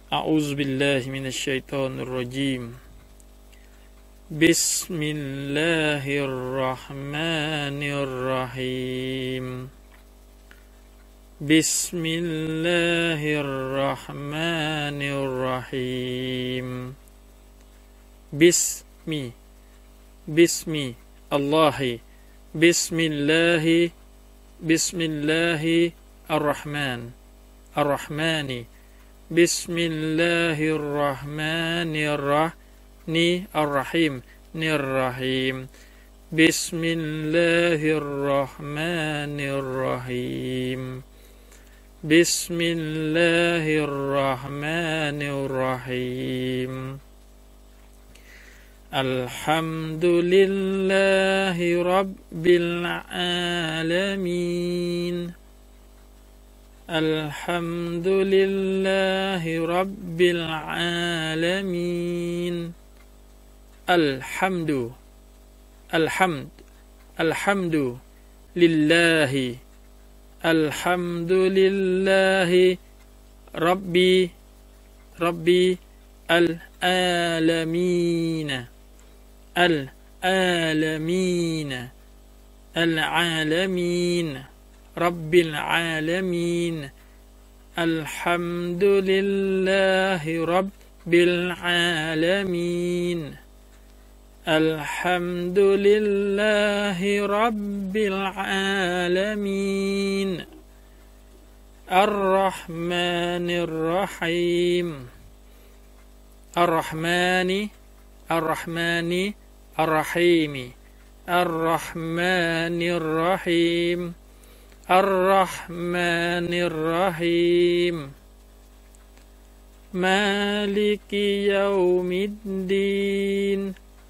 أعوذ بالله من الشيطان الرجيم بسم الله الرحمن الرحيم بسم الله الرحمن الرحيم بسم الله بسم الله بسم الله الرحمن بسم الله الرحمن الرحيم بسم الله الرحمن الرحيم بسم الله الرحمن الرحيم الحمد لله رب العالمين الحمد لله رب العالمين الحمد لله الحمد لله رب العالمين رب العالمين الحمد لله رب العالمين الحمد لله رب العالمين الرحمن الرحيم الرحمن الرحيم الرحمن الرحيم الرحمن الرحيم مالك يوم الدين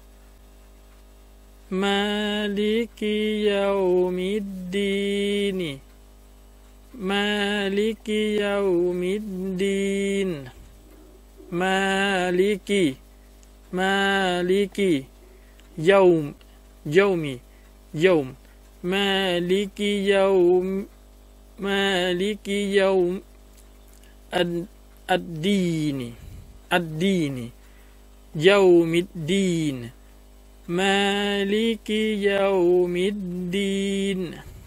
مالك يوم الدين مالك يوم الدين مالك يوم مالك يوم الدين يوم الدين مالك يوم الدين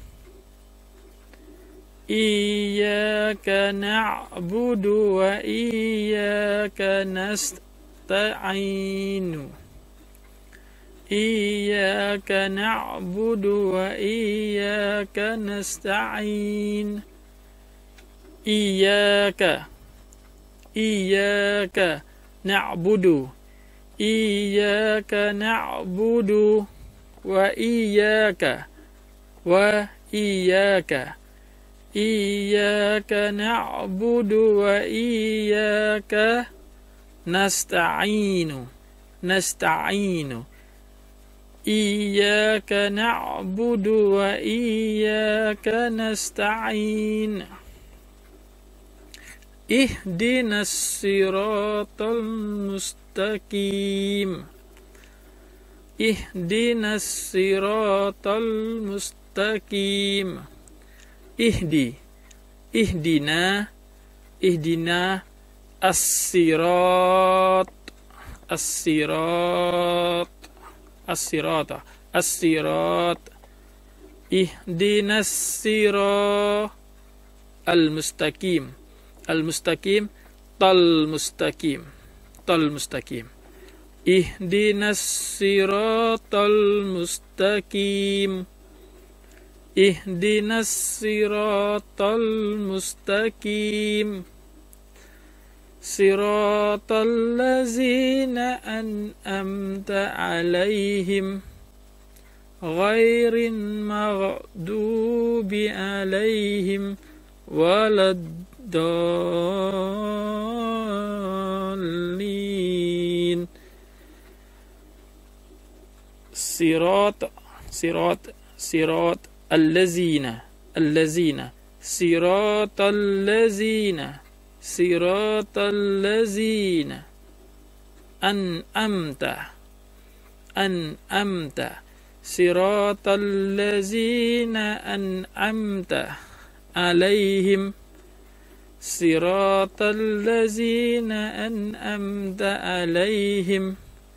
إياك نعبد وإياك نستعين إياك نعبد وإياك نستعين إياك نعبد إياك نعبد وإياك إياك نعبد وإياك نستعين إياك نعبد وإياك نستعين اهدنا الصراط المستقيم اهدنا الصراط المستقيم اهدنا الصراط اهدنا الصراط المستقيم طل مستقيم اهدنا الصراط المستقيم اهدنا الصراط المستقيم صراط الذين أنعمت عليهم غير المغضوب عليهم ولا الضالين صراط الذين صراط الذين أنعمت صراط الذين أنعمت عليهم صراط الذين أنعمت عليهم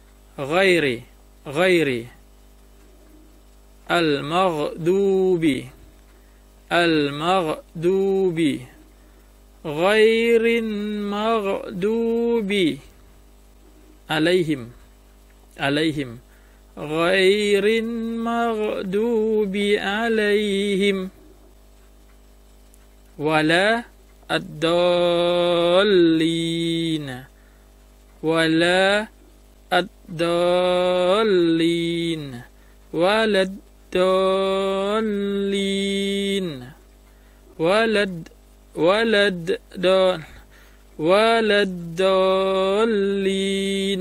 غير المغضوب غير المغضوب عليهم غير المغضوب عليهم ولا الضالين ولا الضالين ولا الضالين ولا الضالين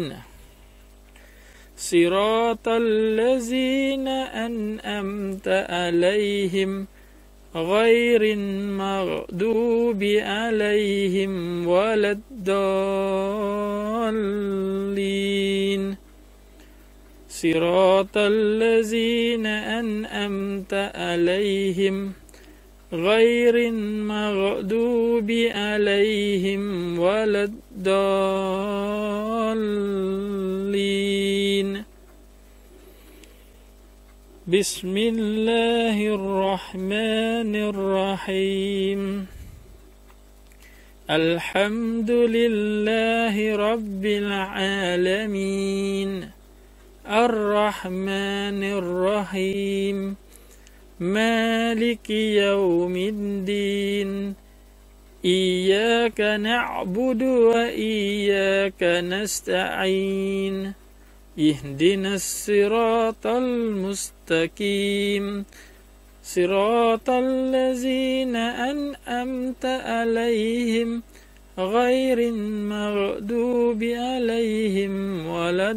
صراط الذين أنعمت عليهم غير المغضوب عليهم ولا الضالين صراط الذين أنعمت عليهم غير المغضوب عليهم ولا الضالين بسم الله الرحمن الرحيم الحمد لله رب العالمين الرحمن الرحيم مالك يوم الدين إياك نعبد وإياك نستعين اهدنا الصراط المستقيم صراط الذين أنعمت عليهم غير المغضوب عليهم ولا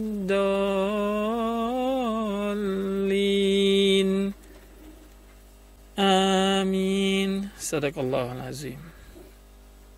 الضالين آمين صدق الله العظيم